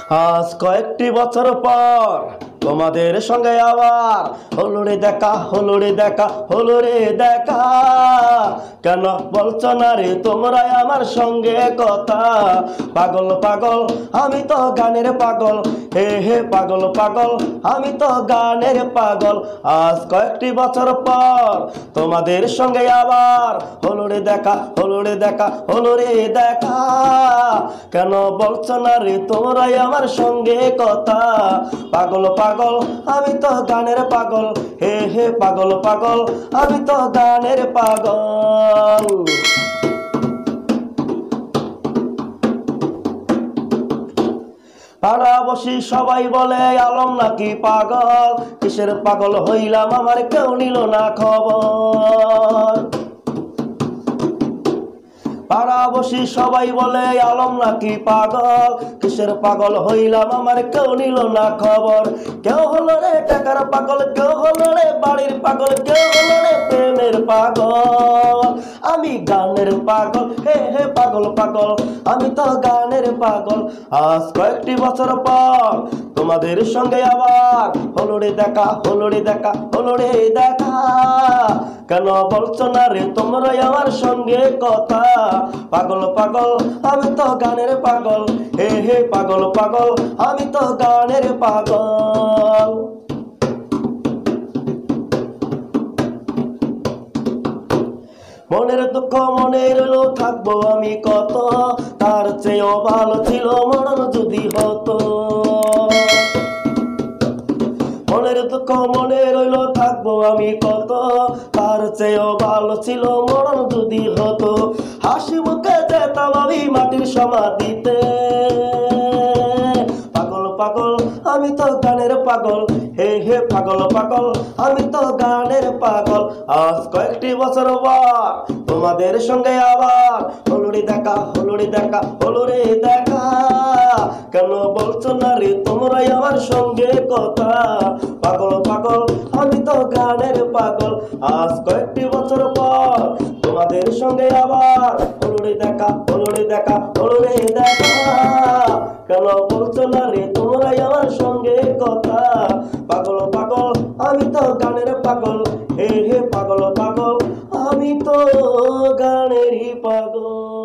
আজ কয়েকটি বছর পর তোমাদের সঙ্গে আবার হলো রে দেখা, হলো রে দেখা, হলো রে দেখা। কেন বলছো না রে তোমরা আমার সঙ্গে কথা? পাগল পাগল আমি তো গানের পাগল, হে হে পাগল পাগল আমি তো গানের পাগল। আজ কয়েকটি বছর পর তোমাদের সঙ্গে আবার হলো রে দেখা, হলো রে দেখা, হলো রে দেখা। কেন বলছো না রে তোমরাই আমার সঙ্গে কথা? পাগল পাগল আমি তো গানের পাগল, হে হে পাগল পাগল আমি তো গানের পাগল। পাড়াবসী সবাই বলে আলম নাকি পাগল, কিসের পাগল হইলাম আমার কেউ নিল না খবর। পাড়াবসী সবাই বলে আলম নাকি পাগল, কিসের পাগল হইলাম আমার কেউ নিল না খবর। কেউ হলো রে টাকার পাগল, কেউ হলো রে বাড়ির পাগল, কেউ হলো রে প্রেমের পাগল। আমি গানের পাগল, হে হে পাগল পাগল আমি তো গানের পাগল। আজ কয়েকটি বছর পর তোমাদের সঙ্গে আবার হলো রে দেখা, হলো রে দেখা, হলো রে দেখা। কেন বলছো না রে তোমরাই আমার সঙ্গে কথা? পাগল পাগল আমি তো গানের পাগল, হে হে পাগল পাগল আমি তো গানের পাগল। মনের দুঃখ মনে রইলো থাকবো আমি কত, তার চেয়েও ভালো ছিল মরণ যদি হতো। মনের দুঃখ মনে রইলো থাকবো আমি কত, তার চেয়েও ভালো ছিল মরণ যদি হতো। হাসি মুখে যেতাম আমি মাটির সমাধিতে। পাগল পাগল আমি তো গানের পাগল, হে হে পাগল পাগল আমি তো গানের পাগল। আজ কয়েকটি বছর পর তোমাদের সঙ্গে আবার হলো রে দেখা, হলো রে দেখা, হলো রে দেখা। কেন বলছো না রে তোমরাই আমার সঙ্গে কথা? পাগল পাগল আমি তো গানের পাগল। আজ কয়েকটি বছর পর তোমাদের সঙ্গে আবার হলো রে দেখা, হলো রে দেখা, হলো রে দেখা। কেন বলছো না রে তোমরাই আমার সঙ্গে কথা? পাগল পাগল আমি তো গানের পাগল, হে হে পাগল পাগল আমি তো গানেরই পাগল।